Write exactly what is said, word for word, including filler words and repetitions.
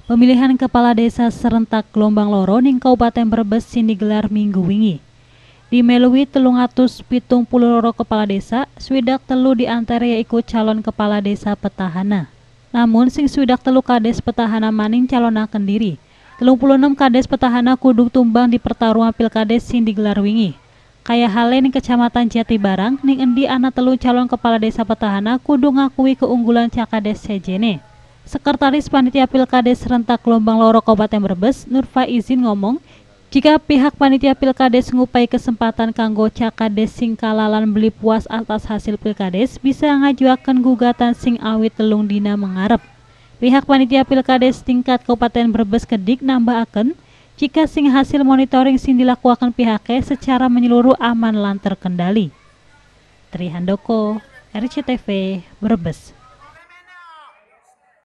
Pemilihan kepala desa serentak gelombang loro ning Kabupaten Brebes sing digelar minggu wingi. Dimeluhi telung atus pitung puluh loro kepala desa, swidak telu diantara yaiku calon kepala desa petahana. Namun sing swidak telu kades petahana maning calonaken diri. telung puluh enam kades petahana kudu tumbang di pertarungan pilkades sing digelar wingi. Kaya hale ning Kecamatan Jatibarang ning endi ana telu calon kepala desa petahana kudu ngakui keunggulan cakades sejene. Sekretaris Panitia Pilkades Serentak Gelombang Loro Kabupaten Brebes, Nurfa Izin ngomong, jika pihak Panitia Pilkades ngupai kesempatan kanggo cakades sing kalalan beli puas atas hasil Pilkades bisa ngajuaken gugatan sing awit telung dina mengarep. Pihak Panitia Pilkades tingkat Kabupaten Brebes kedik nambahaken, jika sing hasil monitoring sing dilakukan pihaknya secara menyeluruh aman lan terkendali. Tri Handoko, R C T V, Brebes.